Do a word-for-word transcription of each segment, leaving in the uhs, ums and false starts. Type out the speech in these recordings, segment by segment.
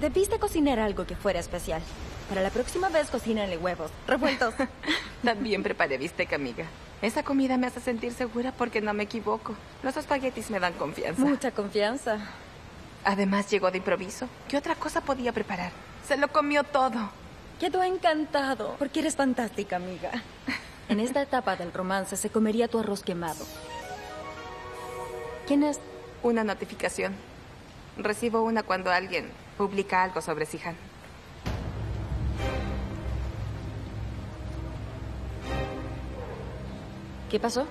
Debiste cocinar algo que fuera especial. Para la próxima vez, cocínale huevos revueltos. También preparé bistec, amiga. Esa comida me hace sentir segura porque no me equivoco. Los espaguetis me dan confianza. Mucha confianza. Además, llegó de improviso. ¿Qué otra cosa podía preparar? Se lo comió todo. Quedó encantado, porque eres fantástica, amiga. En esta etapa del romance se comería tu arroz quemado. ¿Quién es? Una notificación. Recibo una cuando alguien publica algo sobre Zihan. ¿Qué pasó?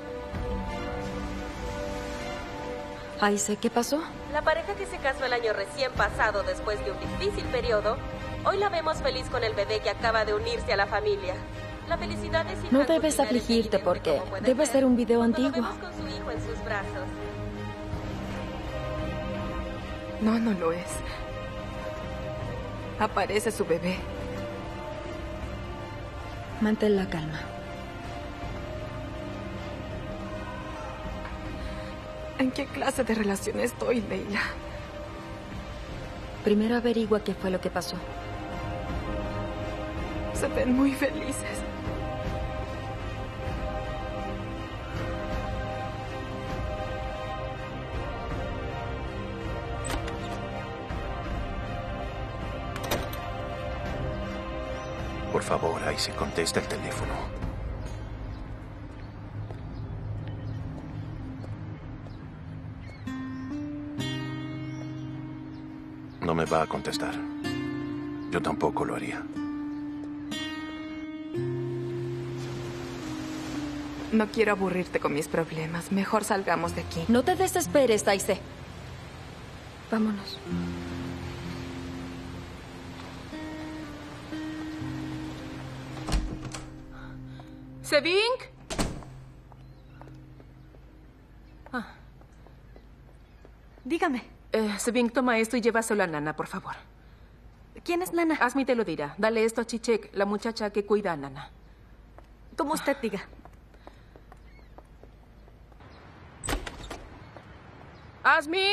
Aise, ¿qué pasó? La pareja que se casó el año recién pasado después de un difícil periodo, hoy la vemos feliz con el bebé que acaba de unirse a la familia. La felicidad de Zihan No debes Gulfinar es afligirte evidente, porque como pueden debe ver, ser un video cuando lo antiguo. vemos con su hijo en sus brazos. No, no lo es. Aparece su bebé. Mantén la calma. ¿En qué clase de relación estoy, Leila? Primero averigua qué fue lo que pasó. Se ven muy felices. Por favor, Aise, contesta el teléfono. No me va a contestar. Yo tampoco lo haría. No quiero aburrirte con mis problemas. Mejor salgamos de aquí. No te desesperes, Aise. Vámonos. ¿Seving? Ah. Dígame. Eh, Seving, toma esto y llévaselo a Nana, por favor. ¿Quién es Nana? Asmi te lo dirá. Dale esto a Chichek, la muchacha que cuida a Nana. Como usted diga. ¡Asmi!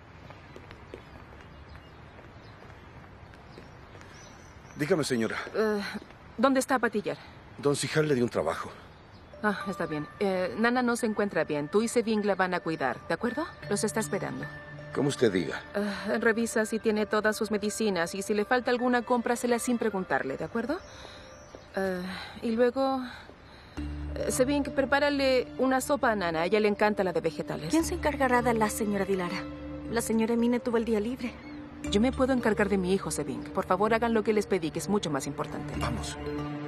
Dígame, señora. Eh, ¿Dónde está Patillar? Don Zihan le dio un trabajo. Ah, está bien. Eh, Nana no se encuentra bien. Tú y Seving la van a cuidar, ¿de acuerdo? Los está esperando. Como usted diga. Eh, revisa si tiene todas sus medicinas y si le falta alguna, cómprasela sin preguntarle, ¿de acuerdo? Eh, y luego... Eh, Seving, prepárale una sopa a Nana. A ella le encanta la de vegetales. ¿Quién se encargará de la señora Dilara? La señora Emine tuvo el día libre. Yo me puedo encargar de mi hijo, Seving. Por favor, hagan lo que les pedí, que es mucho más importante. Vamos.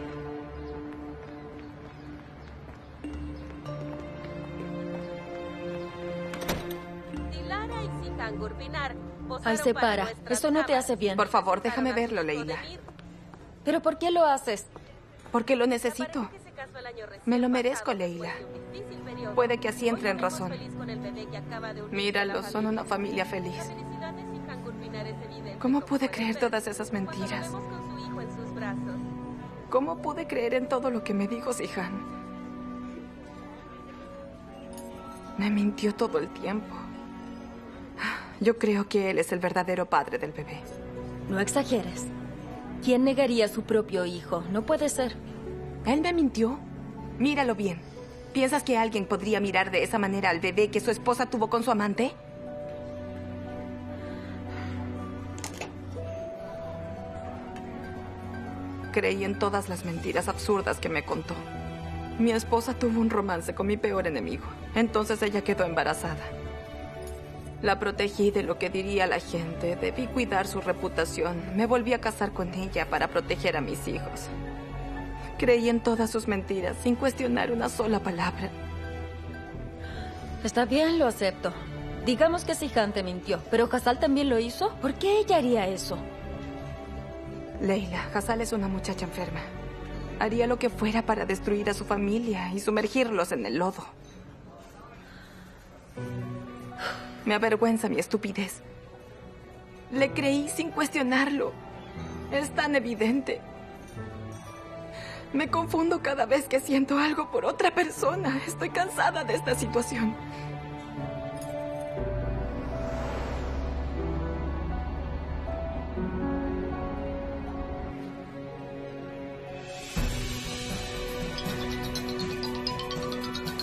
Dilara y Zihan Gulfinar posaron Ay, se para para. nuestras Esto no te cámaras. hace bien. Por favor, déjame Pasaron a verlo, su hijo Leila. Demir. ¿Pero por qué lo haces? Porque lo La necesito. pareja que se casó el año recién Me lo merezco, pasado Leila. después de un difícil periodo, Puede que así hoy entre en la vemos razón. feliz con el bebé que acaba de unirse a la Míralos, son familia. una familia La feliz. felicidad de Zihan Gulfinar es evidente, ¿Cómo como pude pueden creer ver, todas esas cuando lo mentiras? vemos con su hijo en sus brazos. ¿Cómo pude creer en todo lo que me dijo Zihan? Me mintió todo el tiempo. Yo creo que él es el verdadero padre del bebé. No exageres. ¿Quién negaría a su propio hijo? No puede ser. ¿Él me mintió? Míralo bien. ¿Piensas que alguien podría mirar de esa manera al bebé que su esposa tuvo con su amante? Creí en todas las mentiras absurdas que me contó. Mi esposa tuvo un romance con mi peor enemigo. Entonces ella quedó embarazada. La protegí de lo que diría la gente. Debí cuidar su reputación. Me volví a casar con ella para proteger a mis hijos. Creí en todas sus mentiras, sin cuestionar una sola palabra. Está bien, lo acepto. Digamos que Zihan te mintió, pero Hasal también lo hizo. ¿Por qué ella haría eso? Leila, Hasal es una muchacha enferma. Haría lo que fuera para destruir a su familia y sumergirlos en el lodo. Me avergüenza mi estupidez. Le creí sin cuestionarlo. Es tan evidente. Me confundo cada vez que siento algo por otra persona. Estoy cansada de esta situación.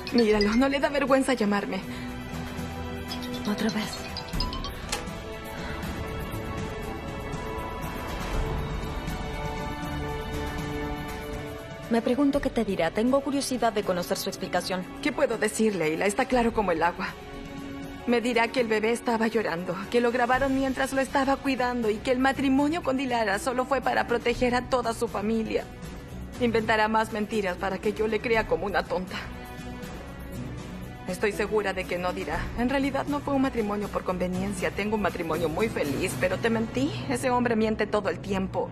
Míralo, no le da vergüenza llamarme. Otra vez. Me pregunto qué te dirá. Tengo curiosidad de conocer su explicación. ¿Qué puedo decir, Leila? Está claro como el agua. Me dirá que el bebé estaba llorando, que lo grabaron mientras lo estaba cuidando y que el matrimonio con Dilara solo fue para proteger a toda su familia. Inventará más mentiras para que yo le crea como una tonta. Estoy segura de que no dirá. En realidad no fue un matrimonio por conveniencia. Tengo un matrimonio muy feliz, pero te mentí. Ese hombre miente todo el tiempo.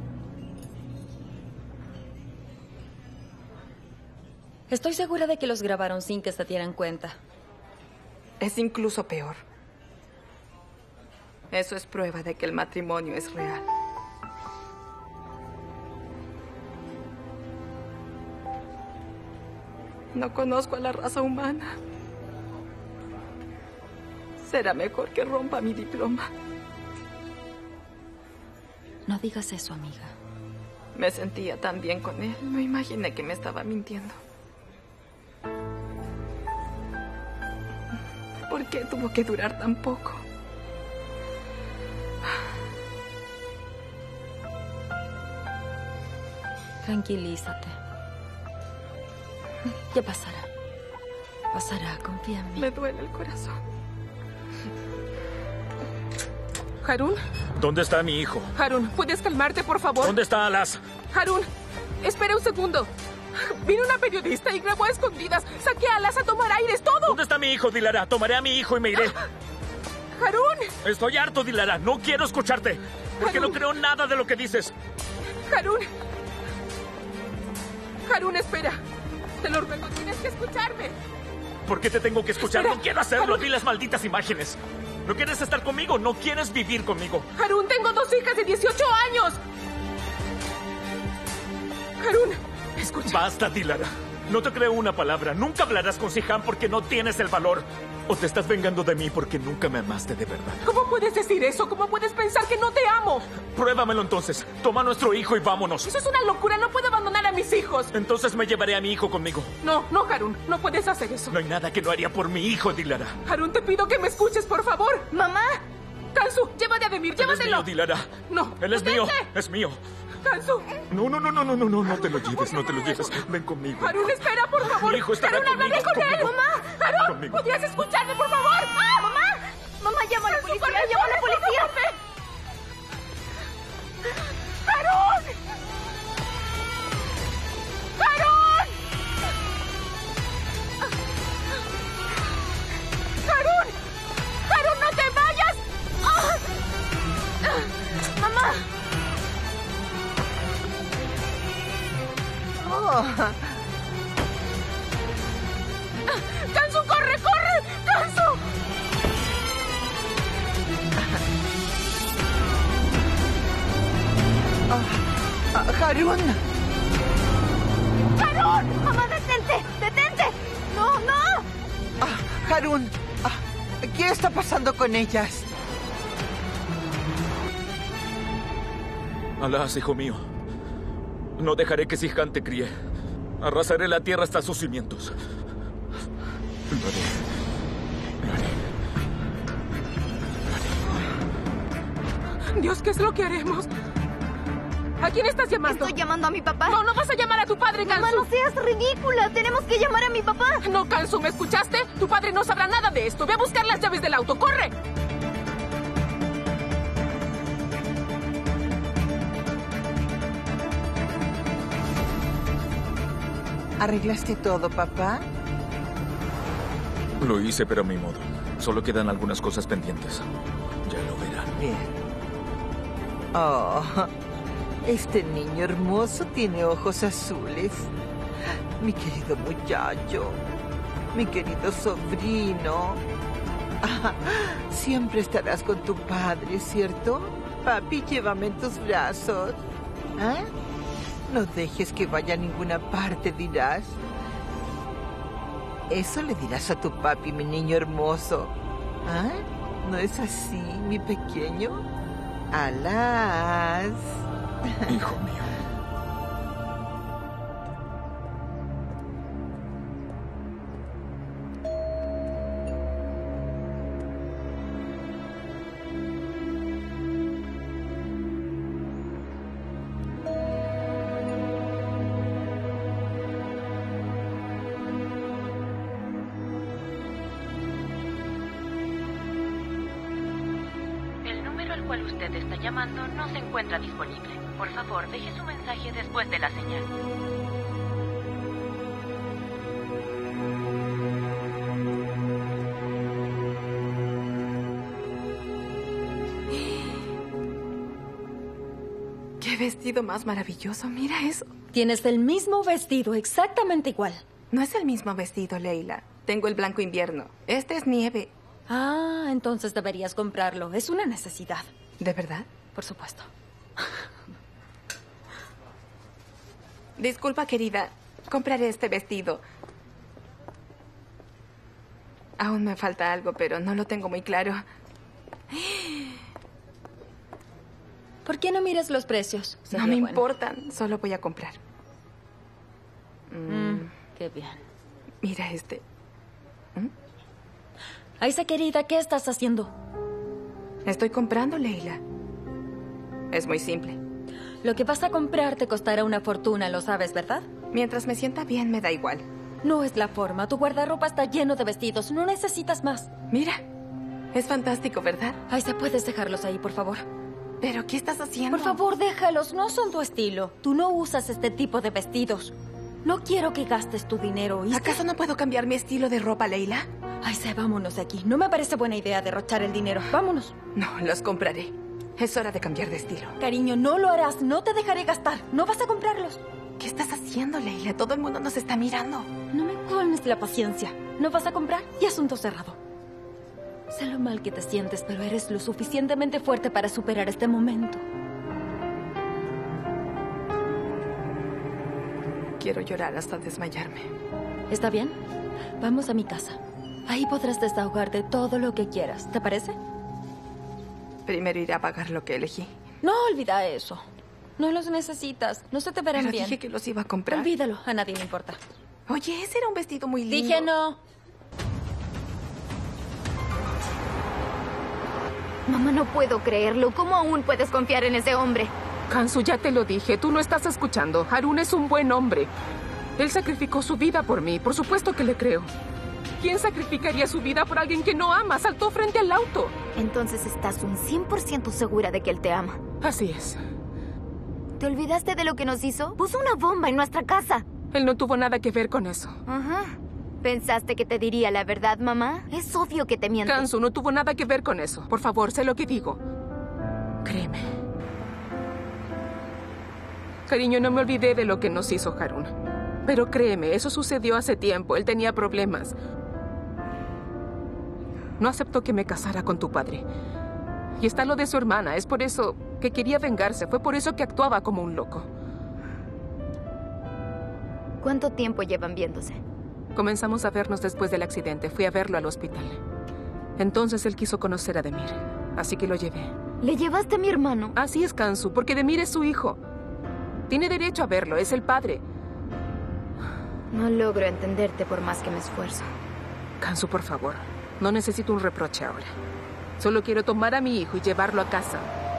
Estoy segura de que los grabaron sin que se dieran cuenta. Es incluso peor. Eso es prueba de que el matrimonio es real. No conozco a la raza humana. Será mejor que rompa mi diploma. No digas eso, amiga. Me sentía tan bien con él. No imaginé que me estaba mintiendo. ¿Por qué tuvo que durar tan poco? Tranquilízate. Ya pasará. Pasará, confía en mí. Me duele el corazón. ¿Harun? ¿Dónde está mi hijo? Harun, ¿puedes calmarte, por favor? ¿Dónde está Alas? Harun, espera un segundo. Vino una periodista y grabó a escondidas. Saqué a Alas a tomar aires, todo. ¿Dónde está mi hijo, Dilara? Tomaré a mi hijo y me iré. Harun. Estoy harto, Dilara. No quiero escucharte. Porque Harun. no creo nada de lo que dices. Harun. Harun, espera. Te lo ruego, tienes que escucharme. ¿Por qué te tengo que escuchar? Espera. No quiero hacerlo. Harun. Vi las malditas imágenes. ¿No quieres estar conmigo? ¿No quieres vivir conmigo? Harun, tengo dos hijas de dieciocho años. Harun, escucha. Basta, Dilara. No te creo una palabra. Nunca hablarás con Sihan porque no tienes el valor. ¿O te estás vengando de mí porque nunca me amaste de verdad? ¿Cómo puedes decir eso? ¿Cómo puedes pensar que no te amo? Pruébamelo entonces. Toma a nuestro hijo y vámonos. Eso es una locura. No puedo abandonar a mis hijos. Entonces me llevaré a mi hijo conmigo. No, no, Harun. No puedes hacer eso. No hay nada que no haría por mi hijo, Dilara. Harun, te pido que me escuches, por favor. ¡Mamá! Kansu, llévate a Demir, Él es llévatelo. mío, Dilara. No. Él es detente. mío. Es mío. Kansu. No, no, no, no, no, no, no, no te lo lleves, no te lo lleves. Ven conmigo. Harun, espera, por favor. Mi hijo estará Harun, hablaré conmigo, con él. conmigo. Mamá. Harun, Conmigo. ¿podrías escucharme, por favor? ¡Ah! ¡Mamá! ¡Mamá, llama a la Kansu, policía! corre, ¡Llama a la corre, policía! corre. ¡Harun! ¡Harun! ¡Harun! ¡Harun, no te vayas! ¡Ah! ¡Mamá! ¡Kansu, corre, corre! ¡Kansu! Ah, Harun. ¡Harun! ¡Mamá, detente! ¡Detente! ¡No, no! Ah, Harun. Ah, ¿qué está pasando con ellas? Alas, hijo mío. No dejaré que Sihan te críe. Arrasaré la tierra hasta sus cimientos. Lo haré. Lo haré. Lo haré. Dios, ¿qué es lo que haremos? ¿A quién estás llamando? Estoy llamando a mi papá. No, no vas a llamar a tu padre, Mamá, Kansu. no seas ridícula. Tenemos que llamar a mi papá. No, Kansu, ¿me escuchaste? Tu padre no sabrá nada de esto. Ve a buscar las llaves del auto. ¡Corre! ¿Arreglaste todo, papá? Lo hice, pero a mi modo. Solo quedan algunas cosas pendientes. Ya lo verán. Bien. Oh, este niño hermoso tiene ojos azules. Mi querido muchacho. Mi querido sobrino. Ah, siempre estarás con tu padre, ¿cierto? Papi, llévame en tus brazos. ¿Ah? No dejes que vaya a ninguna parte, dirás. Eso le dirás a tu papi, mi niño hermoso. ¿Ah? ¿No es así, mi pequeño? Alas. Hijo mío. cual usted está llamando no se encuentra disponible. Por favor, deje su mensaje después de la señal. ¡Qué vestido más maravilloso! Mira eso. Tienes el mismo vestido, exactamente igual. No es el mismo vestido, Leila. Tengo el blanco invierno. Este es nieve. Ah, entonces deberías comprarlo. Es una necesidad. ¿De verdad? Por supuesto. Disculpa, querida. Compraré este vestido. Aún me falta algo, pero no lo tengo muy claro. ¿Por qué no miras los precios? No Sería me bueno. importan. Solo voy a comprar. Mm, qué bien. Mira este. ¿Mm? Aisa, querida, ¿qué estás haciendo? Estoy comprando, Leila. Es muy simple. Lo que vas a comprar te costará una fortuna, lo sabes, ¿verdad? Mientras me sienta bien, me da igual. No es la forma. Tu guardarropa está lleno de vestidos. No necesitas más. Mira. Es fantástico, ¿verdad? Aisa, ¿puedes dejarlos ahí, por favor? ¿Pero qué estás haciendo? Por favor, déjalos. No son tu estilo. Tú no usas este tipo de vestidos. No quiero que gastes tu dinero, ¿oíste? ¿Acaso no puedo cambiar mi estilo de ropa, Leila? Aisa, vámonos de aquí. No me parece buena idea derrochar el dinero. Vámonos. No, los compraré. Es hora de cambiar de estilo. Cariño, no lo harás. No te dejaré gastar. No vas a comprarlos. ¿Qué estás haciendo, Leila? Todo el mundo nos está mirando. No me colmes la paciencia. ¿No vas a comprar? Y asunto cerrado. Sé lo mal que te sientes, pero eres lo suficientemente fuerte para superar este momento. Quiero llorar hasta desmayarme. ¿Está bien? Vamos a mi casa. Ahí podrás desahogarte todo lo que quieras. ¿Te parece? Primero iré a pagar lo que elegí. No, olvida eso. No los necesitas. No se te verán Pero bien. dije que los iba a comprar. Olvídalo. A nadie le importa. Oye, ese era un vestido muy lindo. Dije no. Mamá, no puedo creerlo. ¿Cómo aún puedes confiar en ese hombre? Kanzu, ya te lo dije. Tú no estás escuchando. Harun es un buen hombre. Él sacrificó su vida por mí. Por supuesto que le creo. ¿Quién sacrificaría su vida por alguien que no ama? Saltó frente al auto. Entonces estás un cien por ciento segura de que él te ama. Así es. ¿Te olvidaste de lo que nos hizo? Puso una bomba en nuestra casa. Él no tuvo nada que ver con eso. Ajá. ¿Pensaste que te diría la verdad, mamá? Es obvio que te miente. Kanzu, no tuvo nada que ver con eso. Por favor, sé lo que digo. Créeme. Cariño, no me olvidé de lo que nos hizo Harun. Pero créeme, eso sucedió hace tiempo. Él tenía problemas. No aceptó que me casara con tu padre. Y está lo de su hermana. Es por eso que quería vengarse. Fue por eso que actuaba como un loco. ¿Cuánto tiempo llevan viéndose? Comenzamos a vernos después del accidente. Fui a verlo al hospital. Entonces él quiso conocer a Demir. Así que lo llevé. ¿Le llevaste a mi hermano? Así es, Kanzu, porque Demir es su hijo. Tiene derecho a verlo. Es el padre. No logro entenderte por más que me esfuerzo. Kanzu, por favor. No necesito un reproche ahora. Solo quiero tomar a mi hijo y llevarlo a casa.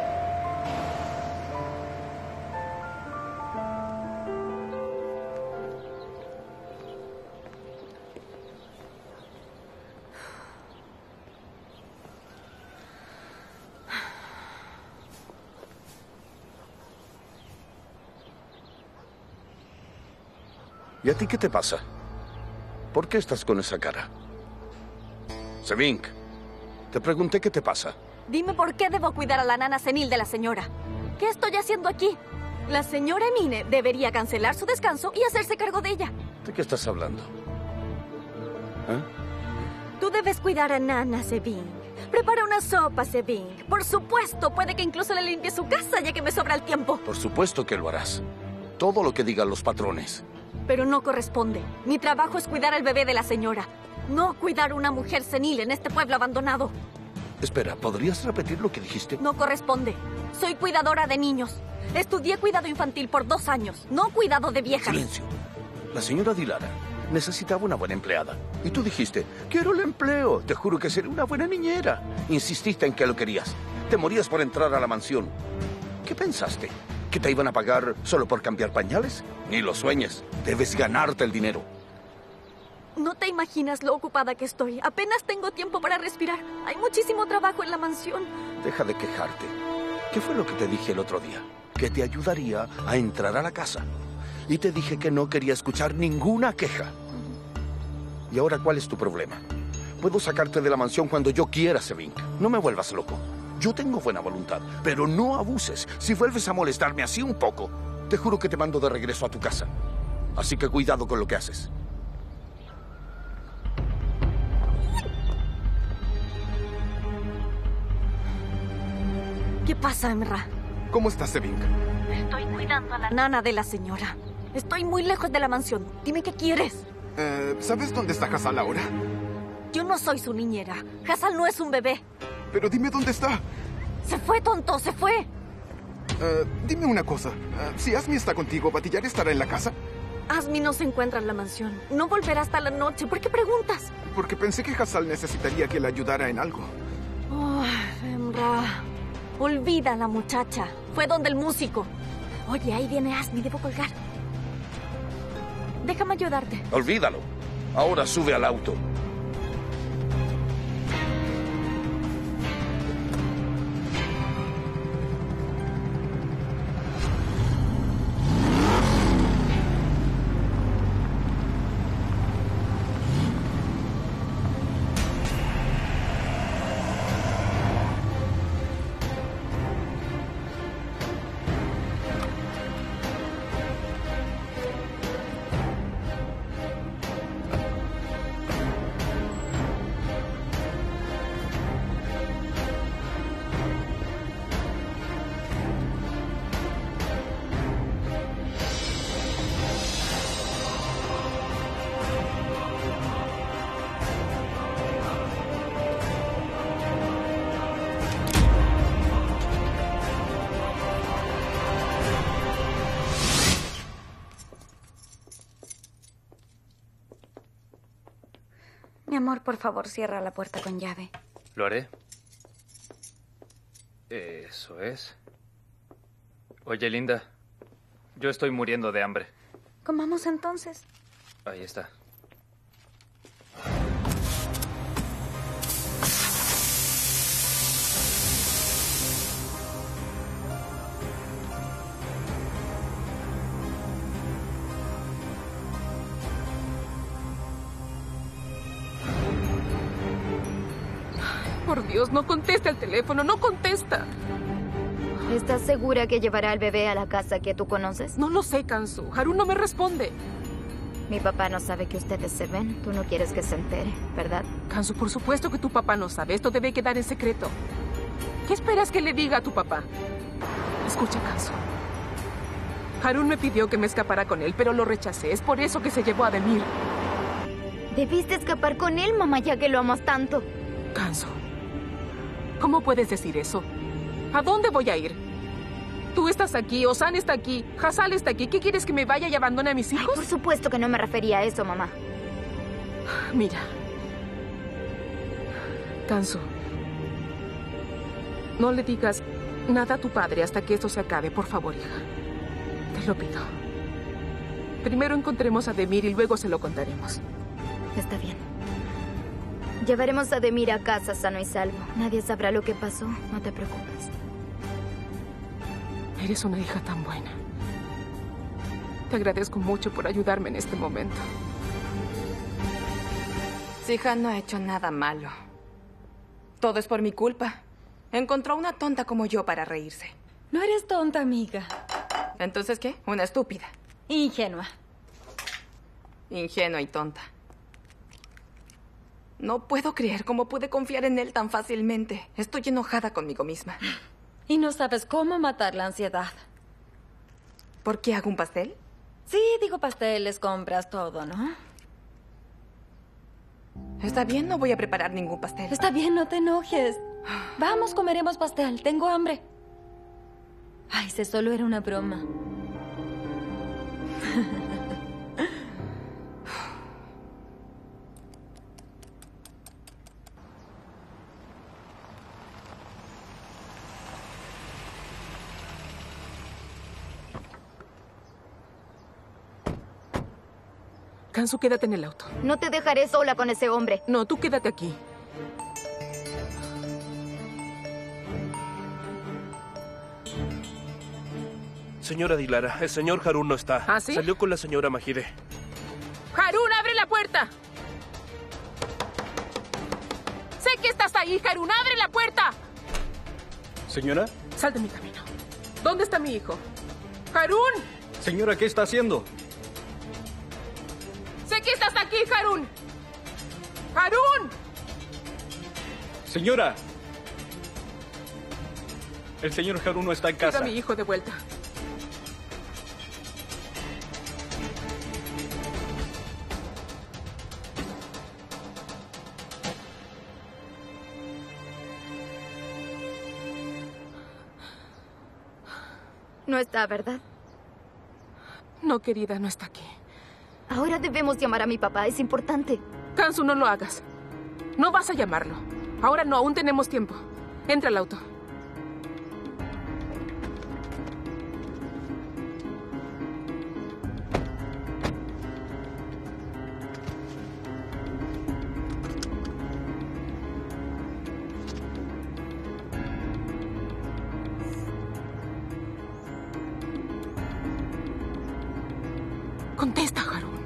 ¿Y a ti qué te pasa? ¿Por qué estás con esa cara? Sevink, te pregunté qué te pasa. Dime por qué debo cuidar a la nana senil de la señora. ¿Qué estoy haciendo aquí? La señora Emine debería cancelar su descanso y hacerse cargo de ella. ¿De qué estás hablando? ¿Eh? Tú debes cuidar a Nana, Sevink. Prepara una sopa, Sevink. Por supuesto, puede que incluso le limpie su casa ya que me sobra el tiempo. Por supuesto que lo harás. Todo lo que digan los patrones. Pero no corresponde. Mi trabajo es cuidar al bebé de la señora. No cuidar a una mujer senil en este pueblo abandonado. Espera, ¿podrías repetir lo que dijiste? No corresponde. Soy cuidadora de niños. Estudié cuidado infantil por dos años, no cuidado de viejas. Silencio. La señora Dilara necesitaba una buena empleada. Y tú dijiste, quiero el empleo. Te juro que seré una buena niñera. Insististe en que lo querías. Te morías por entrar a la mansión. ¿Qué pensaste? ¿Que te iban a pagar solo por cambiar pañales? Ni lo sueñes. Debes ganarte el dinero. No te imaginas lo ocupada que estoy. Apenas tengo tiempo para respirar. Hay muchísimo trabajo en la mansión. Deja de quejarte. ¿Qué fue lo que te dije el otro día? Que te ayudaría a entrar a la casa. Y te dije que no quería escuchar ninguna queja. ¿Y ahora cuál es tu problema? Puedo sacarte de la mansión cuando yo quiera, Sevink. No me vuelvas loco. Yo tengo buena voluntad, pero no abuses. Si vuelves a molestarme así un poco, te juro que te mando de regreso a tu casa. Así que cuidado con lo que haces. ¿Qué pasa, Emra? ¿Cómo estás, Sevink? Estoy cuidando a la nana de la señora. Estoy muy lejos de la mansión. Dime qué quieres. Eh, ¿Sabes dónde está Hassal ahora? Yo no soy su niñera. Hassal no es un bebé. Pero dime dónde está. Se fue, tonto, se fue. Uh, dime una cosa. Uh, si Asmi está contigo, ¿Batillar estará en la casa? Asmi no se encuentra en la mansión. No volverá hasta la noche. ¿Por qué preguntas? Porque pensé que Hassal necesitaría que le ayudara en algo. Oh, Emra. Olvida a la muchacha. Fue donde el músico. Oye, ahí viene Asmi. Debo colgar. Déjame ayudarte. Olvídalo. Ahora sube al auto. Mi amor, por favor, cierra la puerta con llave. Lo haré. Eso es. Oye, Linda, yo estoy muriendo de hambre. ¿Comamos entonces? Ahí está. Por Dios, no contesta el teléfono, no contesta. ¿Estás segura que llevará al bebé a la casa que tú conoces? No lo sé, Kansu. Harun no me responde. Mi papá no sabe que ustedes se ven. Tú no quieres que se entere, ¿verdad? Kansu, por supuesto que tu papá no sabe. Esto debe quedar en secreto. ¿Qué esperas que le diga a tu papá? Escucha, Kansu. Harun me pidió que me escapara con él, pero lo rechacé. Es por eso que se llevó a Demir. Debiste escapar con él, mamá, ya que lo amas tanto. Kansu, ¿cómo puedes decir eso? ¿A dónde voy a ir? Tú estás aquí, Osan está aquí, Hassal está aquí. ¿Qué quieres, que me vaya y abandone a mis hijos? Ay, por supuesto que no me refería a eso, mamá. Mira. Kansu, no le digas nada a tu padre hasta que esto se acabe, por favor, hija. Te lo pido. Primero encontremos a Demir y luego se lo contaremos. Está bien. Llevaremos a Demir a casa sano y salvo. Nadie sabrá lo que pasó. No te preocupes. Eres una hija tan buena. Te agradezco mucho por ayudarme en este momento. Sihan no ha hecho nada malo. Todo es por mi culpa. Encontró una tonta como yo para reírse. No eres tonta, amiga. ¿Entonces qué? Una estúpida. Ingenua. Ingenua y tonta. No puedo creer cómo pude confiar en él tan fácilmente. Estoy enojada conmigo misma. Y no sabes cómo matar la ansiedad. ¿Por qué hago un pastel? Sí, digo pasteles, compras, todo, ¿no? Está bien, no voy a preparar ningún pastel. Está bien, no te enojes. Vamos, comeremos pastel. Tengo hambre. Ay, si solo era una broma. Kansu, quédate en el auto. No te dejaré sola con ese hombre. No, tú quédate aquí. Señora Dilara, el señor Harun no está. ¿Ah, sí? Salió con la señora Majide. ¡Harun, abre la puerta! ¡Sé que estás ahí, Harun! ¡Abre la puerta! Señora. Sal de mi camino. ¿Dónde está mi hijo? ¡Harun! Señora, ¿qué está haciendo? ¡Sé que estás aquí, Harun! ¡Harun! Señora. El señor Harun no está en casa. Quiero a mi hijo de vuelta. No está, ¿verdad? No, querida, no está aquí. Ahora debemos llamar a mi papá, es importante. Kansu, no lo hagas. No vas a llamarlo. Ahora no, aún tenemos tiempo. Entra al auto. Contesta, Harun.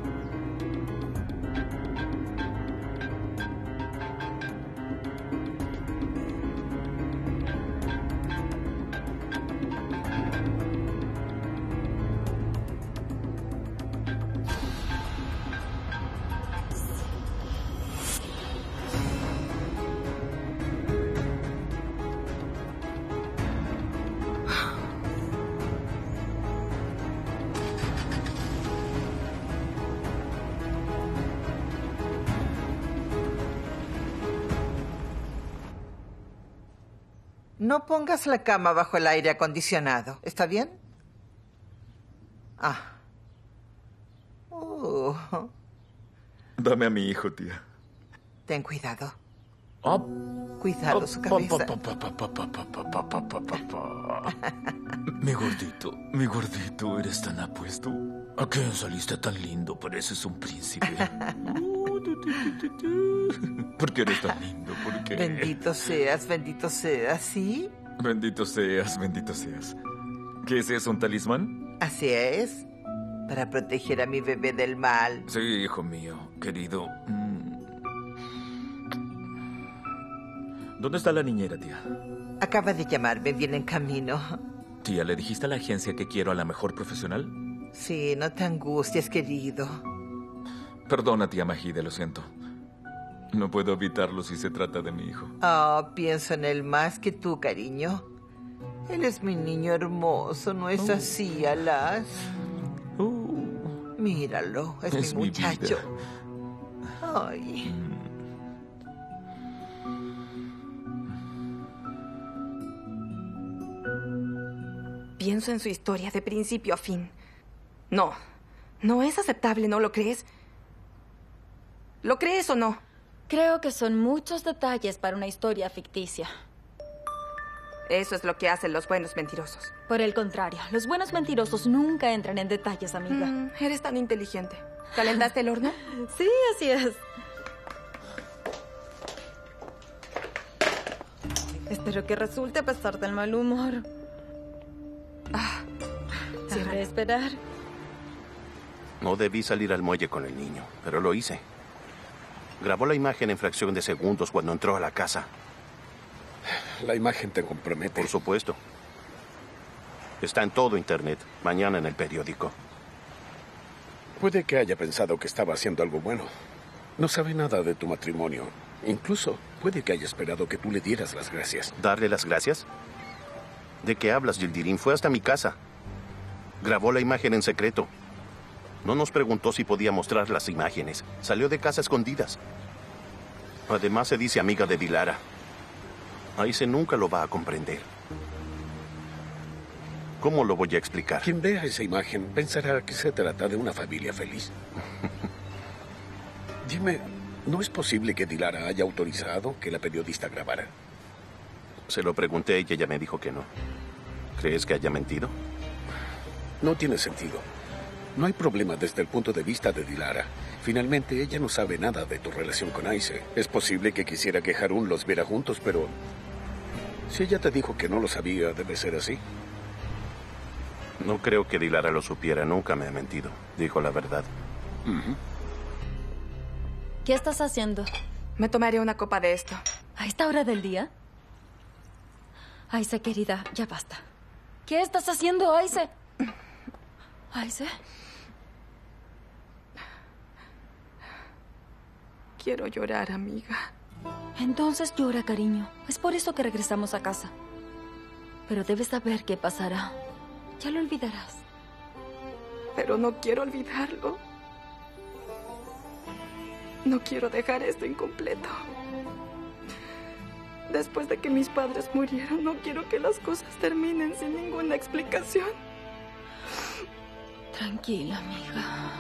No pongas la cama bajo el aire acondicionado. ¿Está bien? Ah. Uh. Dame a mi hijo, tía. Ten cuidado. Oh. Cuidado Oh, su cabeza. pa, pa, pa, pa, pa, pa, pa, pa, pa, pa, pa, pa. Mi gordito, mi gordito, eres tan apuesto. ¿A qué saliste tan lindo? Pareces un príncipe. ¿Por qué eres tan lindo? ¿Por qué? Bendito seas, bendito seas, ¿sí? Bendito seas, bendito seas. ¿Qué es eso, un talismán? Así es. Para proteger a mi bebé del mal. Sí, hijo mío, querido. ¿Dónde está la niñera, tía? Acaba de llamarme, viene en camino. Tía, ¿le dijiste a la agencia que quiero a la mejor profesional? Sí, no te angusties, querido. Perdona, tía Majide, lo siento. No puedo evitarlo si se trata de mi hijo. Oh, pienso en él más que tú, cariño. Él es mi niño hermoso, ¿no es Oh. así, Alas? Oh. Míralo, es, Es mi mi muchacho. vida. Ay. Pienso en su historia de principio a fin. No, no es aceptable, ¿no lo crees? ¿Lo crees o no? Creo que son muchos detalles para una historia ficticia. Eso es lo que hacen los buenos mentirosos. Por el contrario, los buenos mentirosos nunca entran en detalles, amiga. Mm, eres tan inteligente. ¿Calentaste el horno? Sí, así es. Espero que resulte a pesar del mal humor. Ah, Dejaré esperar. No debí salir al muelle con el niño, pero lo hice. Grabó la imagen en fracción de segundos cuando entró a la casa. La imagen te compromete. Por supuesto. Está en todo Internet. Mañana en el periódico. Puede que haya pensado que estaba haciendo algo bueno. No sabe nada de tu matrimonio. Incluso puede que haya esperado que tú le dieras las gracias. ¿Darle las gracias? ¿De qué hablas, Yildirim? Fue hasta mi casa. Grabó la imagen en secreto. No nos preguntó si podía mostrar las imágenes. Salió de casa a escondidas. Además se dice amiga de Dilara. Aise nunca lo va a comprender. ¿Cómo lo voy a explicar? Quien vea esa imagen pensará que se trata de una familia feliz. Dime, ¿no es posible que Dilara haya autorizado que la periodista grabara? Se lo pregunté y ella me dijo que no. ¿Crees que haya mentido? No tiene sentido. No hay problema desde el punto de vista de Dilara. Finalmente, ella no sabe nada de tu relación con Aise. Es posible que quisiera que Harun los viera juntos, pero... si ella te dijo que no lo sabía, debe ser así. No creo que Dilara lo supiera. Nunca me ha mentido. Dijo la verdad. Uh-huh. ¿Qué estás haciendo? Me tomaré una copa de esto. ¿A esta hora del día? Aise, querida, ya basta. ¿Qué estás haciendo, Aise? ¿Aise? Quiero llorar, amiga. Entonces llora, cariño. Es por eso que regresamos a casa. Pero debes saber qué pasará. Ya lo olvidarás. Pero no quiero olvidarlo. No quiero dejar esto incompleto. Después de que mis padres murieron, no quiero que las cosas terminen sin ninguna explicación. Tranquila, amiga.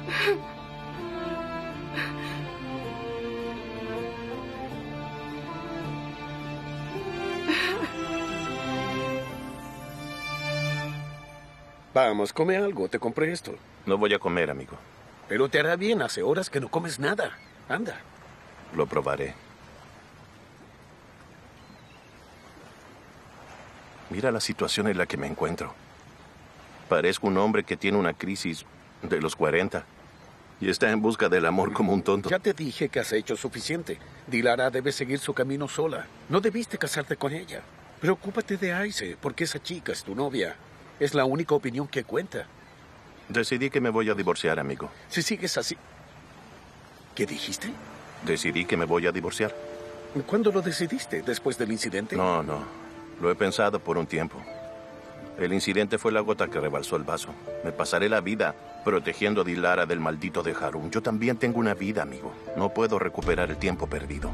Vamos, come algo. Te compré esto. No voy a comer, amigo. Pero te hará bien. Hace horas que no comes nada. Anda. Lo probaré. Mira la situación en la que me encuentro. Parezco un hombre que tiene una crisis de los cuarenta y está en busca del amor como un tonto. Ya te dije que has hecho suficiente. Dilara debe seguir su camino sola. No debiste casarte con ella. Preocúpate de Aise, porque esa chica es tu novia. Es la única opinión que cuenta. Decidí que me voy a divorciar, amigo. Si sigues así... ¿Qué dijiste? Decidí que me voy a divorciar. ¿Cuándo lo decidiste? ¿Después del incidente? No, no. Lo he pensado por un tiempo. El incidente fue la gota que rebalsó el vaso. Me pasaré la vida protegiendo a Dilara del maldito de Harun. Yo también tengo una vida, amigo. No puedo recuperar el tiempo perdido.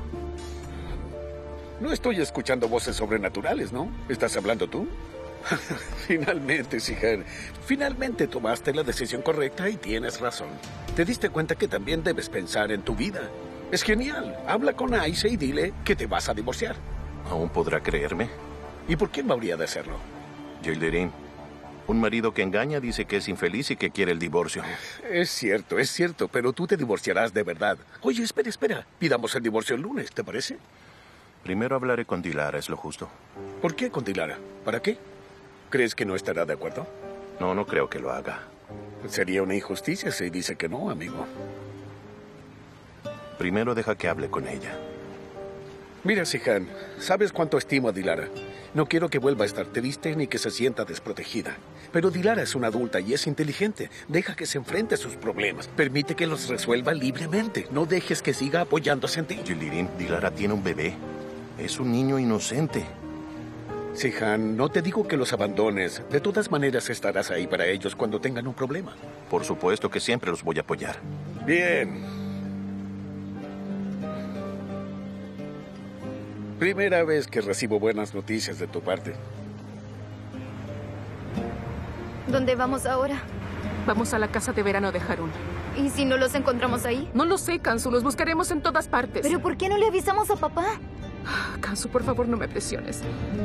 No estoy escuchando voces sobrenaturales, ¿no? ¿Estás hablando tú? Finalmente, Sihan. Finalmente tomaste la decisión correcta y tienes razón. Te diste cuenta que también debes pensar en tu vida. Es genial. Habla con Aise y dile que te vas a divorciar. ¿Aún podrá creerme? ¿Y por quién habría de hacerlo? Yildirim. Un marido que engaña dice que es infeliz y que quiere el divorcio. Es cierto, es cierto, pero tú te divorciarás de verdad. Oye, espera, espera. Pidamos el divorcio el lunes, ¿te parece? Primero hablaré con Dilara, es lo justo. ¿Por qué con Dilara? ¿Para qué? ¿Crees que no estará de acuerdo? No, no creo que lo haga. Sería una injusticia si dice que no, amigo. Primero deja que hable con ella. Mira, Sihan, ¿sabes cuánto estimo a Dilara? No quiero que vuelva a estar triste ni que se sienta desprotegida. Pero Dilara es una adulta y es inteligente. Deja que se enfrente a sus problemas. Permite que los resuelva libremente. No dejes que siga apoyándose en ti. Yildirim, Dilara tiene un bebé. Es un niño inocente. Sihan, no te digo que los abandones. De todas maneras estarás ahí para ellos cuando tengan un problema. Por supuesto que siempre los voy a apoyar. Bien. Primera vez que recibo buenas noticias de tu parte. ¿Dónde vamos ahora? Vamos a la casa de verano de Harun. ¿Y si no los encontramos ahí? No lo sé, Kansu. Los buscaremos en todas partes. ¿Pero por qué no le avisamos a papá? Kansu, por favor, no me presiones.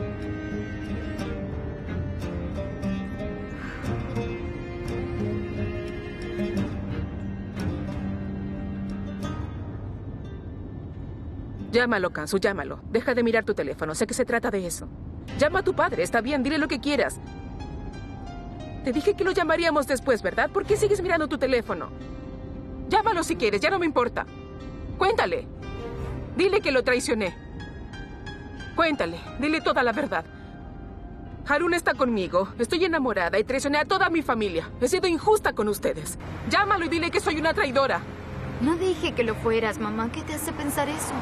Llámalo, Kansu, llámalo. Deja de mirar tu teléfono. Sé que se trata de eso. Llama a tu padre. Está bien, dile lo que quieras. Te dije que lo llamaríamos después, ¿verdad? ¿Por qué sigues mirando tu teléfono? Llámalo si quieres, ya no me importa. Cuéntale. Dile que lo traicioné. Cuéntale, dile toda la verdad. Harun está conmigo. Estoy enamorada y traicioné a toda mi familia. He sido injusta con ustedes. Llámalo y dile que soy una traidora. No dije que lo fueras, mamá. ¿Qué te hace pensar eso?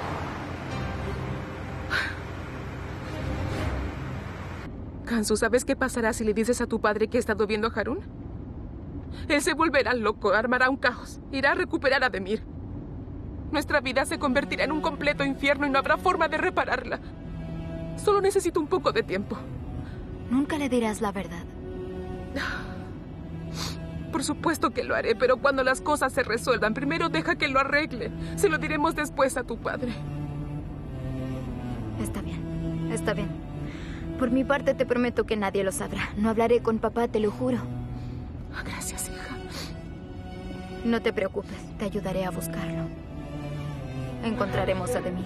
Kansu, ¿sabes qué pasará si le dices a tu padre que he estado viendo a Harun? Él se volverá loco, armará un caos, irá a recuperar a Demir. Nuestra vida se convertirá en un completo infierno y no habrá forma de repararla. Solo necesito un poco de tiempo. Nunca le dirás la verdad. Por supuesto que lo haré, pero cuando las cosas se resuelvan, primero deja que lo arregle. Se lo diremos después a tu padre. Está bien, está bien. Por mi parte te prometo que nadie lo sabrá. No hablaré con papá, te lo juro. Gracias, hija. No te preocupes, te ayudaré a buscarlo. Encontraremos a Demir.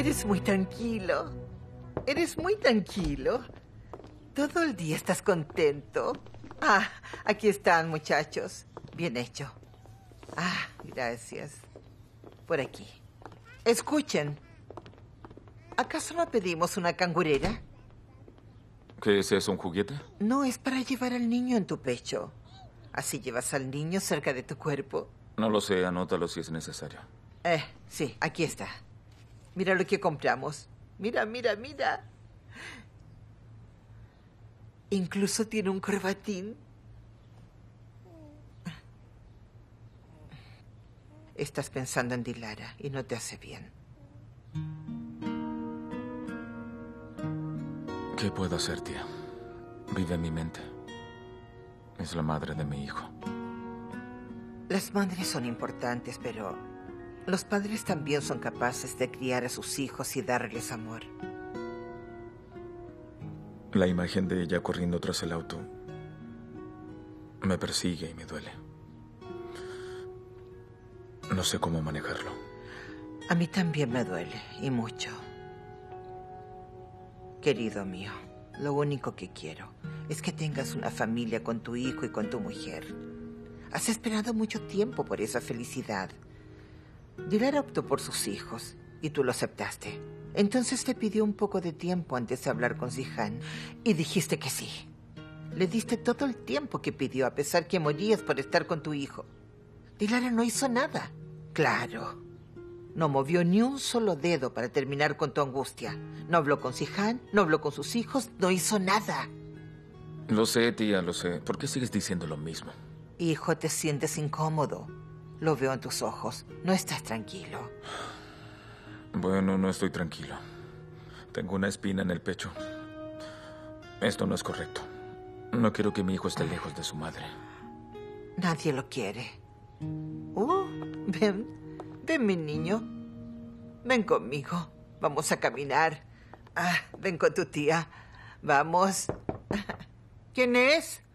Eres muy tranquilo. Eres muy tranquilo. Todo el día estás contento. Ah, aquí están, muchachos. Bien hecho. Ah, gracias. Por aquí. Escuchen. ¿Acaso no pedimos una cangurera? ¿Qué es eso, un juguete? No, es para llevar al niño en tu pecho. Así llevas al niño cerca de tu cuerpo. No lo sé, anótalo si es necesario. Eh, sí, aquí está. Mira lo que compramos. Mira, mira, mira. Incluso tiene un corbatín. Estás pensando en Dilara y no te hace bien. ¿Qué puedo hacer, tía? Vive en mi mente. Es la madre de mi hijo. Las madres son importantes, pero los padres también son capaces de criar a sus hijos y darles amor. La imagen de ella corriendo tras el auto me persigue y me duele. No sé cómo manejarlo. A mí también me duele, y mucho. Querido mío, lo único que quiero es que tengas una familia con tu hijo y con tu mujer. Has esperado mucho tiempo por esa felicidad. Dilara optó por sus hijos y tú lo aceptaste. Entonces te pidió un poco de tiempo antes de hablar con Zihan y dijiste que sí. Le diste todo el tiempo que pidió a pesar que morías por estar con tu hijo. Dilara no hizo nada. Claro. No movió ni un solo dedo para terminar con tu angustia. No habló con Zihan, no habló con sus hijos, no hizo nada. Lo sé, tía, lo sé. ¿Por qué sigues diciendo lo mismo? Hijo, te sientes incómodo. Lo veo en tus ojos. No estás tranquilo. Bueno, no estoy tranquilo. Tengo una espina en el pecho. Esto no es correcto. No quiero que mi hijo esté lejos de su madre. Nadie lo quiere. Uh, ven, ven, mi niño. Ven conmigo. Vamos a caminar. Ah, ven con tu tía. Vamos. ¿Quién es?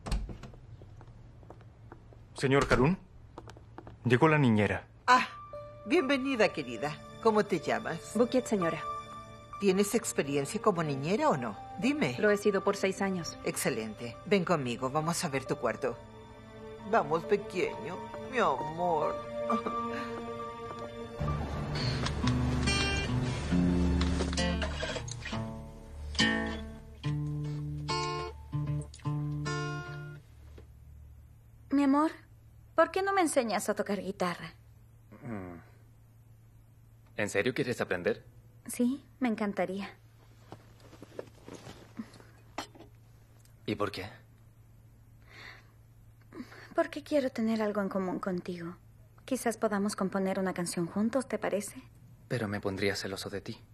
Señor Harun, llegó la niñera. Ah, bienvenida, querida. ¿Cómo te llamas? Bukiet, señora. ¿Tienes experiencia como niñera o no? Dime. Lo he sido por seis años. Excelente. Ven conmigo, vamos a ver tu cuarto. Vamos, pequeño, mi amor. Mi amor, ¿por qué no me enseñas a tocar guitarra? ¿En serio quieres aprender? Sí, me encantaría. ¿Y por qué? Porque quiero tener algo en común contigo. Quizás podamos componer una canción juntos, ¿te parece? Pero me pondría celoso de ti.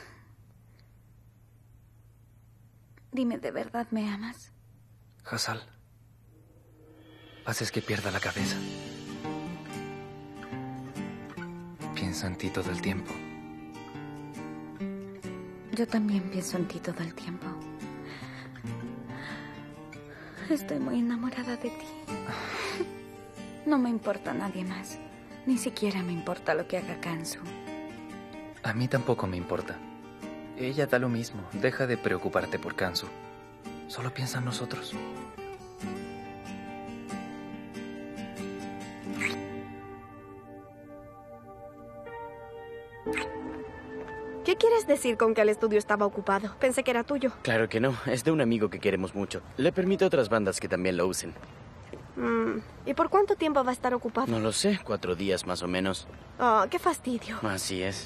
Dime, ¿de verdad me amas? Hasal, haces que pierda la cabeza. Pienso en ti todo el tiempo. Yo también pienso en ti todo el tiempo. Estoy muy enamorada de ti. No me importa nadie más. Ni siquiera me importa lo que haga Kansu. A mí tampoco me importa. Ella da lo mismo. Deja de preocuparte por Kansu. Solo piensa en nosotros. ¿Qué quieres decir con que el estudio estaba ocupado? Pensé que era tuyo. Claro que no. Es de un amigo que queremos mucho. Le permite a otras bandas que también lo usen. Mm, ¿y por cuánto tiempo va a estar ocupado? No lo sé. Cuatro días más o menos. Oh, qué fastidio. Así es.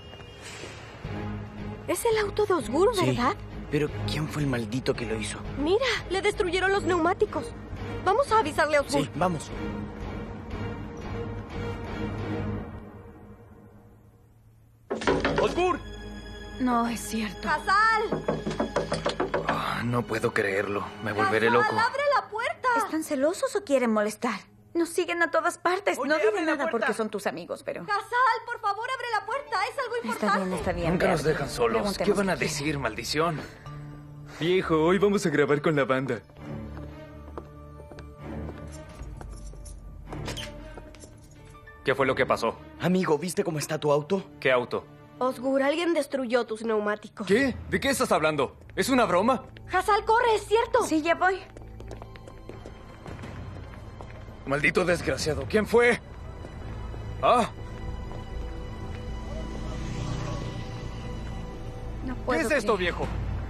Es el auto de Osgur, ¿verdad? Sí, pero ¿quién fue el maldito que lo hizo? Mira, le destruyeron los neumáticos. Vamos a avisarle a Osgur. Sí, vamos. ¡Osgur! No es cierto. ¡Hasal! Oh, no puedo creerlo. Me volveré ¡Hasal, loco. abre la puerta! ¿Están celosos o quieren molestar? Nos siguen a todas partes. Oye, no abre diré la nada puerta. porque son tus amigos, pero... ¡Hasal, por favor, abre la puerta! ¡Es algo importante! Está bien, está bien. Nunca ve, nos abre. dejan solos. Preguntemos ¿Qué van a qué decir, maldición? Viejo, hoy vamos a grabar con la banda. ¿Qué fue lo que pasó? Amigo, ¿viste cómo está tu auto? ¿Qué auto? Osgur, alguien destruyó tus neumáticos. ¿Qué? ¿De qué estás hablando? ¿Es una broma? Hazal, corre, es cierto. Sí, ya voy. Maldito desgraciado. ¿Quién fue? Ah. No ¿Qué puedo es esto, creer. viejo?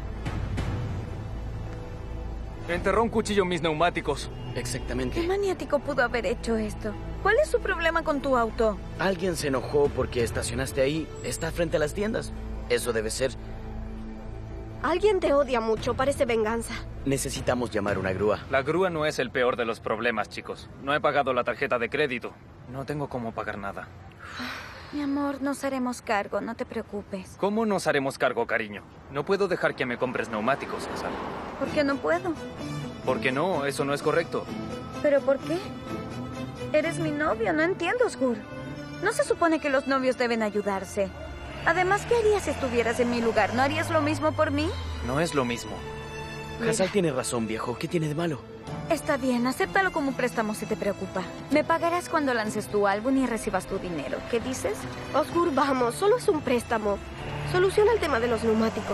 Enterró un cuchillo en mis neumáticos. Exactamente. ¿Qué maniático pudo haber hecho esto? ¿Cuál es su problema con tu auto? Alguien se enojó porque estacionaste ahí. Está frente a las tiendas. Eso debe ser. Alguien te odia mucho, parece venganza. Necesitamos llamar una grúa. La grúa no es el peor de los problemas, chicos. No he pagado la tarjeta de crédito. No tengo cómo pagar nada. Mi amor, nos haremos cargo, no te preocupes. ¿Cómo nos haremos cargo, cariño? No puedo dejar que me compres neumáticos, Hazal. ¿Por qué no puedo? ¿Por qué no? Eso no es correcto. ¿Pero por qué? Eres mi novio, no entiendo, Osgur. No se supone que los novios deben ayudarse. Además, ¿qué harías si estuvieras en mi lugar? ¿No harías lo mismo por mí? No es lo mismo. Hazal tiene razón, viejo. ¿Qué tiene de malo? Está bien, acéptalo como un préstamo si te preocupa. Me pagarás cuando lances tu álbum y recibas tu dinero. ¿Qué dices? Osgur, vamos, solo es un préstamo. Soluciona el tema de los neumáticos.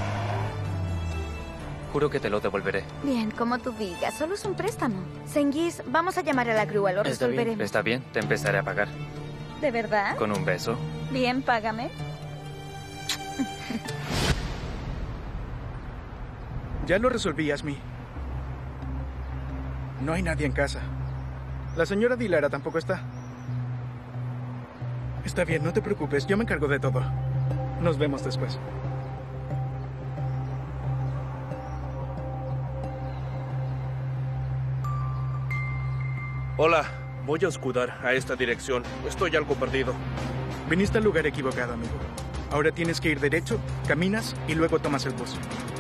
Juro que te lo devolveré. Bien, como tú digas, solo es un préstamo. Senghis, vamos a llamar a la grúa, lo Está bien, resolveremos. está bien. Te empezaré a pagar. ¿De verdad? Con un beso. Bien, págame. Ya lo resolví, Asmi. No hay nadie en casa. La señora Dilara tampoco está. Está bien, no te preocupes. Yo me encargo de todo. Nos vemos después. Hola, voy a Oscudar, a esta dirección. Estoy algo perdido. Viniste al lugar equivocado, amigo. Ahora tienes que ir derecho, caminas y luego tomas el bus.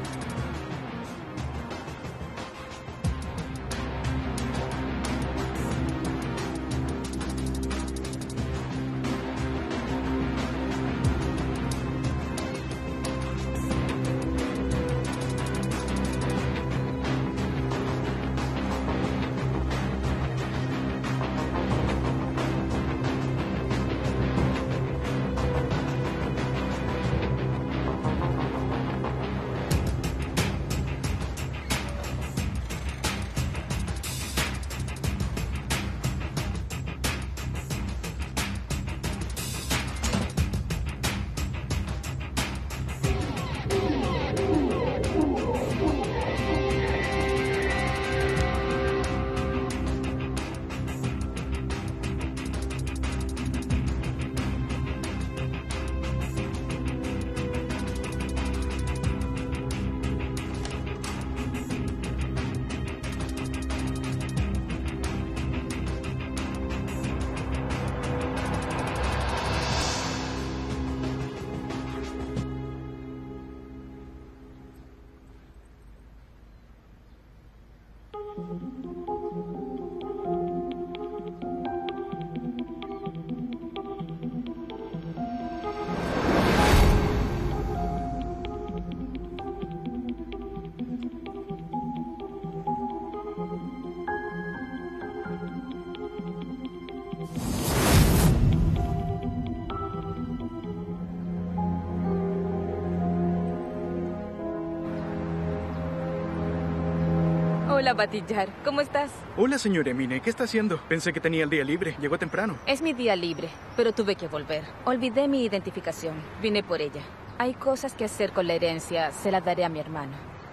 Hola, Batillar. ¿Cómo estás? Hola, señor Emine. ¿Qué está haciendo? Pensé que tenía el día libre. Llegó temprano. Es mi día libre, pero tuve que volver. Olvidé mi identificación. Vine por ella. Hay cosas que hacer con la herencia. Se la daré a mi hermano.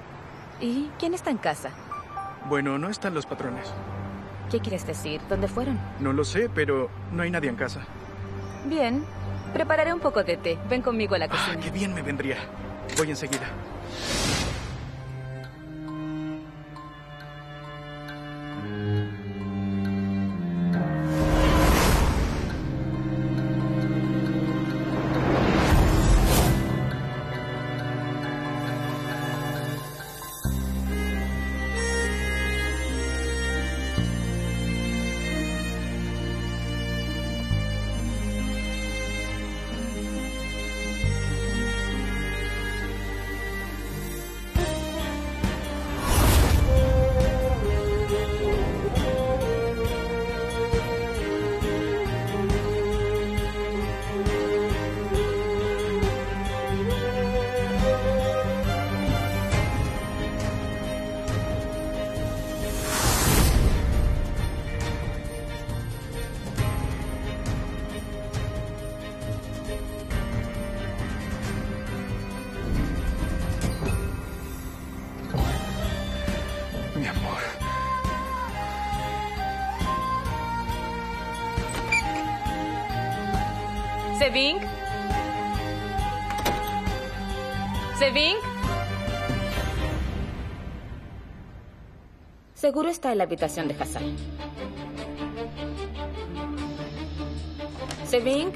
¿Y quién está en casa? Bueno, no están los patrones. ¿Qué quieres decir? ¿Dónde fueron? No lo sé, pero no hay nadie en casa. Bien. Prepararé un poco de té. Ven conmigo a la cocina. Ah, qué bien me vendría. Voy enseguida. amor. Seving. Seving. Seguro está en la habitación de Hassan. Seving.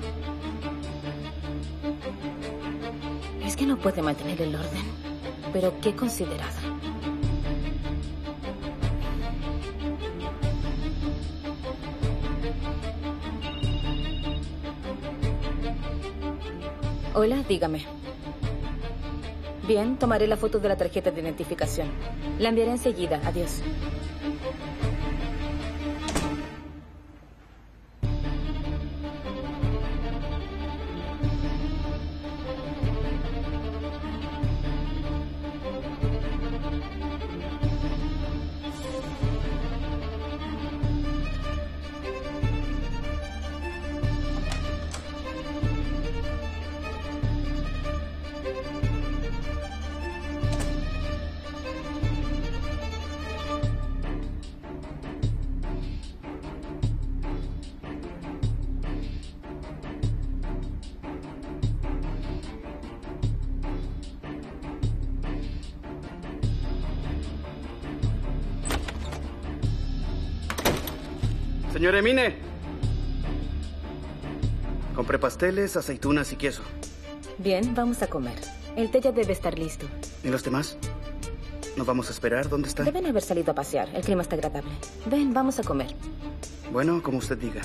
Es que no puede mantener el orden. Pero qué considerada. Hola, dígame. Bien, tomaré la foto de la tarjeta de identificación. La enviaré enseguida. Adiós. Señora Emine. Compré pasteles, aceitunas y queso. Bien, vamos a comer. El té ya debe estar listo. ¿Y los demás? ¿Nos vamos a esperar? ¿Dónde está? Deben haber salido a pasear. El clima está agradable. Ven, vamos a comer. Bueno, como usted diga.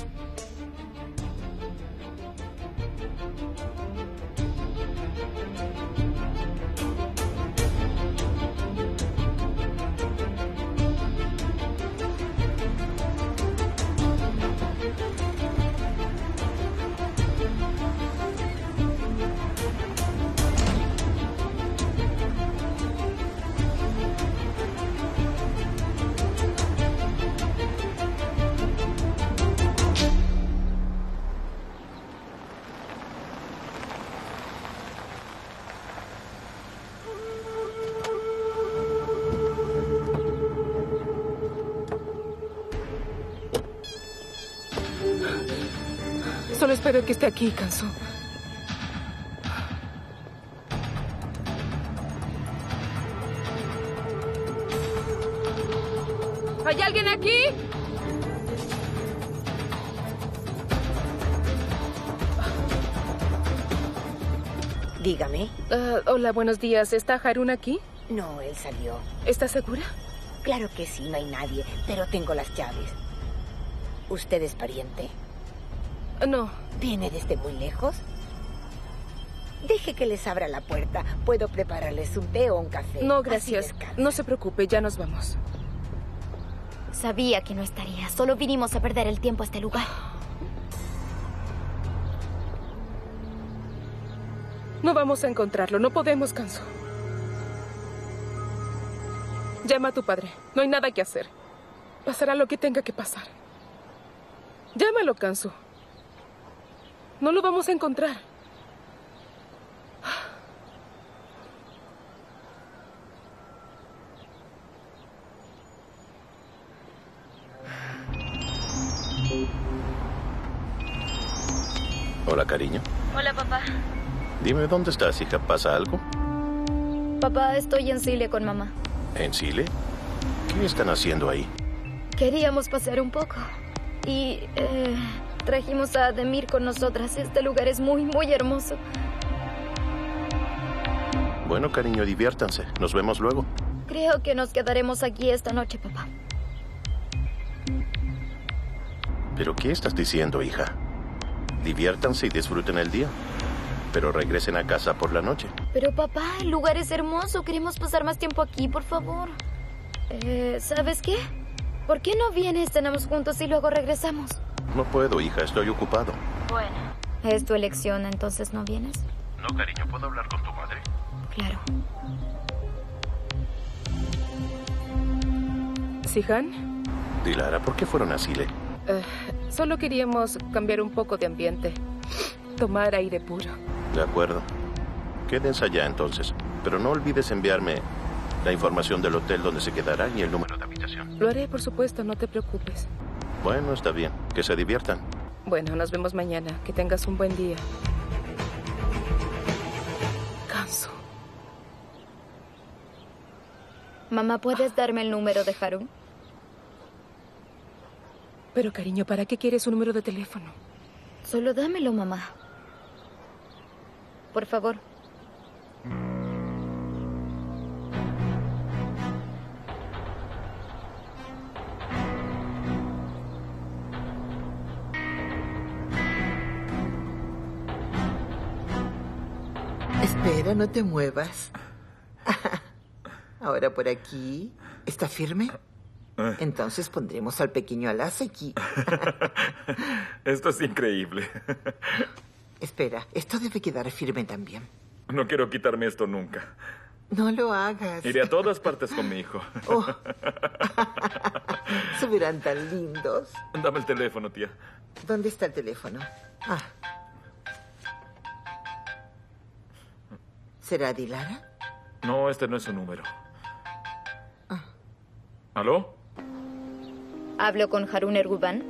Solo espero que esté aquí, Kanzo. ¿Hay alguien aquí? Dígame. Uh, hola, buenos días. ¿Está Harun aquí? No, él salió. ¿Estás segura? Claro que sí, no hay nadie, pero tengo las llaves. ¿Usted es pariente? No. ¿Viene desde muy lejos? Deje que les abra la puerta. Puedo prepararles un té o un café. No, gracias. No se preocupe, ya nos vamos. Sabía que no estaría. Solo vinimos a perder el tiempo a este lugar. No vamos a encontrarlo. No podemos, Kanzo. Llama a tu padre. No hay nada que hacer. Pasará lo que tenga que pasar. Llámalo, Kanzo. No lo vamos a encontrar. Hola, cariño. Hola, papá. Dime, ¿dónde estás, hija? ¿Pasa algo? Papá, estoy en Sile con mamá. ¿En Sile? ¿Qué están haciendo ahí? Queríamos pasear un poco. Y eh, trajimos a Ademir con nosotras. Este lugar es muy, muy hermoso. Bueno, cariño, diviértanse. Nos vemos luego. Creo que nos quedaremos aquí esta noche, papá. ¿Pero qué estás diciendo, hija? Diviértanse y disfruten el día. Pero regresen a casa por la noche. Pero papá, el lugar es hermoso. Queremos pasar más tiempo aquí, por favor. Eh, ¿sabes qué? ¿Por qué no vienes, cenamos juntos y luego regresamos? No puedo, hija. Estoy ocupado. Bueno. ¿Es tu elección, entonces no vienes? No, cariño. ¿Puedo hablar con tu madre? Claro. ¿Sihan? Dilara, ¿por qué fueron a Sile? Uh, solo queríamos cambiar un poco de ambiente. Tomar aire puro. De acuerdo. Quédense allá entonces. Pero no olvides enviarme La información del hotel donde se quedará y el número de habitación. Lo haré, por supuesto, no te preocupes. Bueno, está bien. Que se diviertan. Bueno, nos vemos mañana. Que tengas un buen día. Kansu. Mamá, ¿puedes darme el número de Harun? Pero, cariño, ¿para qué quieres un número de teléfono? Solo dámelo, mamá. Por favor. Espera, no te muevas. Ahora por aquí. ¿Está firme? Entonces pondremos al pequeño Alas aquí. Esto es increíble. Espera, esto debe quedar firme también. No quiero quitarme esto nunca. No lo hagas. Iré a todas partes con mi hijo. Oh. Se verán tan lindos. Dame el teléfono, tía. ¿Dónde está el teléfono? Ah. ¿Será Dilara? No, este no es su número. Ah. ¿Aló? ¿Hablo con Harun Erguvan?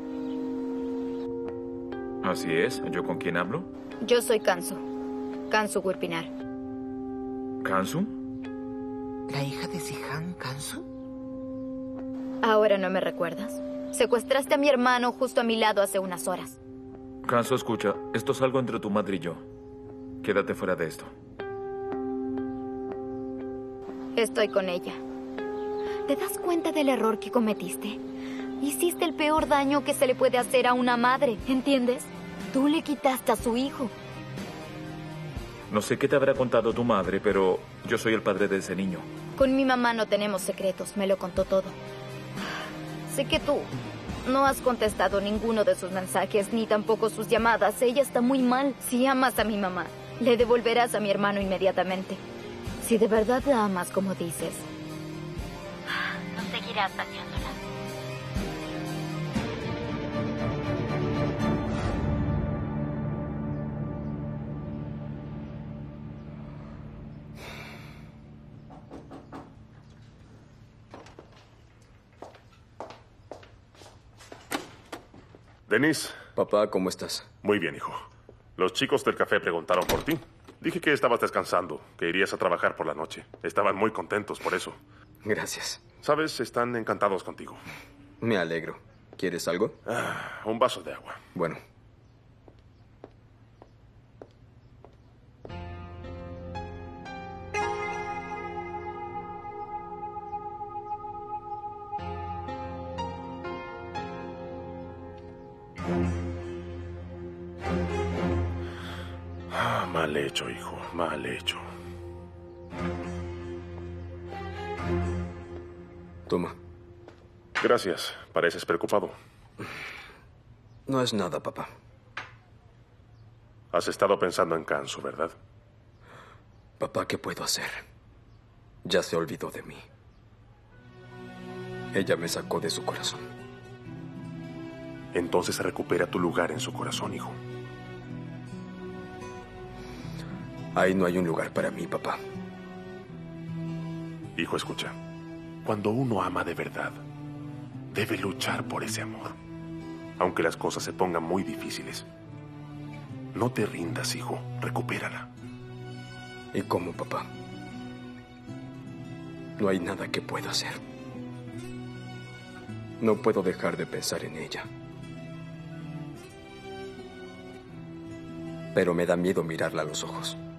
Así es. ¿Yo con quién hablo? Yo soy Kansu. Kansu Gurpinar. ¿Kansu? ¿La hija de Sihan, Kansu? Ahora no me recuerdas. Secuestraste a mi hermano justo a mi lado hace unas horas. Kansu, escucha. Esto es algo entre tu madre y yo. Quédate fuera de esto. Estoy con ella. ¿Te das cuenta del error que cometiste? Hiciste el peor daño que se le puede hacer a una madre, ¿entiendes? Tú le quitaste a su hijo. No sé qué te habrá contado tu madre, pero yo soy el padre de ese niño. Con mi mamá no tenemos secretos, me lo contó todo. Sé que tú no has contestado ninguno de sus mensajes, ni tampoco sus llamadas. Ella está muy mal. Si amas a mi mamá, le devolverás a mi hermano inmediatamente. Si de verdad la amas como dices, no seguirás haciéndola. Denis. Papá, ¿cómo estás? Muy bien, hijo. Los chicos del café preguntaron por ti. Dije que estabas descansando, que irías a trabajar por la noche. Estaban muy contentos por eso. Gracias. Sabes, están encantados contigo. Me alegro. ¿Quieres algo? Ah, un vaso de agua. Bueno. Ah, mal hecho, hijo. Mal hecho. Toma. Gracias. Pareces preocupado. No es nada, papá. Has estado pensando en Kansu, ¿verdad? Papá, ¿qué puedo hacer? Ya se olvidó de mí. Ella me sacó de su corazón. Entonces recupera tu lugar en su corazón, hijo. Ahí no hay un lugar para mí, papá. Hijo, escucha. Cuando uno ama de verdad, debe luchar por ese amor. Aunque las cosas se pongan muy difíciles. No te rindas, hijo. Recupérala. ¿Y cómo, papá? No hay nada que pueda hacer. No puedo dejar de pensar en ella. Pero me da miedo mirarla a los ojos.